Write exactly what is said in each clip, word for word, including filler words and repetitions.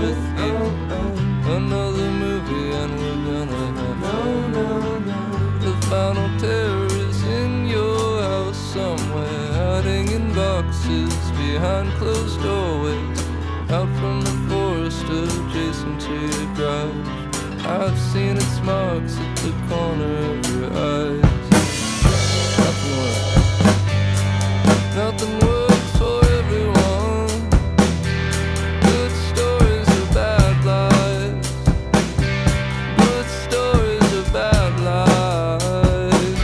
with you. Another movie and we're gonna have fun. The final terror is in your house somewhere, hiding in boxes behind closed doorways, out from the forest adjacent to your garage. I've seen its marks at the corner of your eyes. Nothing works. Nothing works for everyone. Good stories are bad lies. Good stories are bad lies.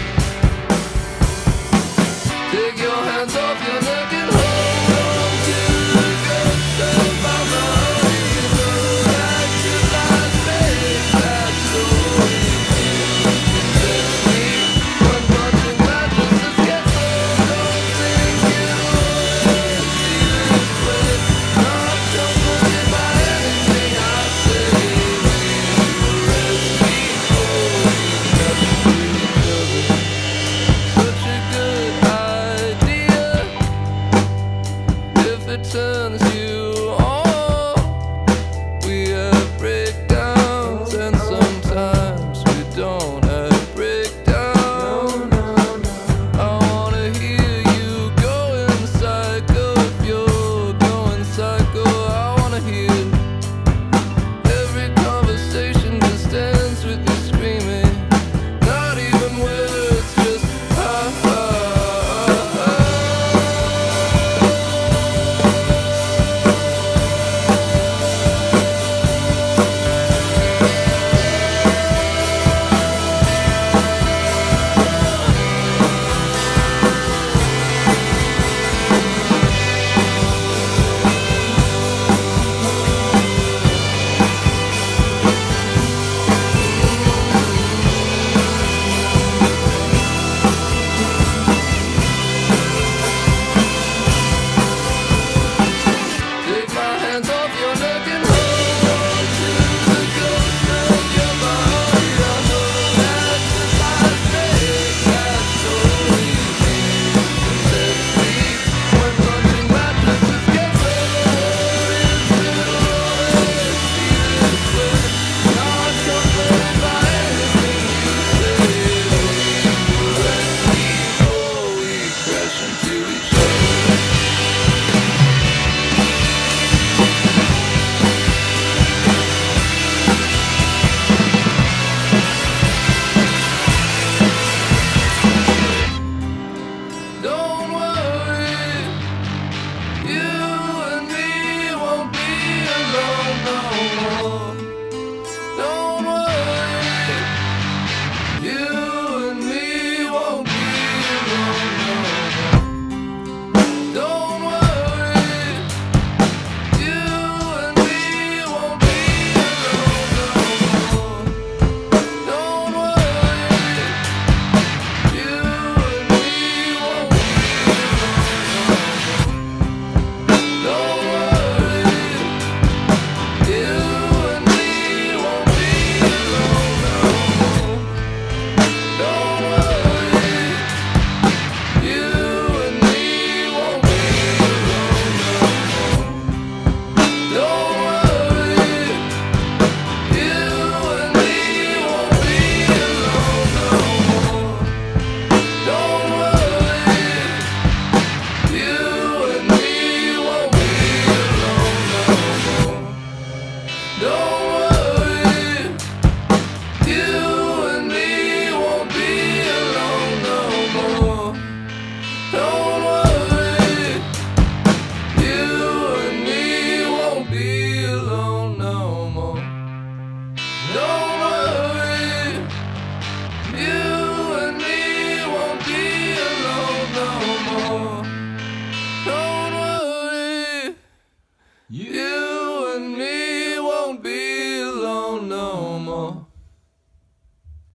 Take your hands off your neck and hold on to yourself. I'm not even gonna actualize fake bad stories. Convince me one punching mattresses get so don't think it always be this way. Not comforted by anything I say. Arrest me, oh, got to each other. Such a good idea if it turns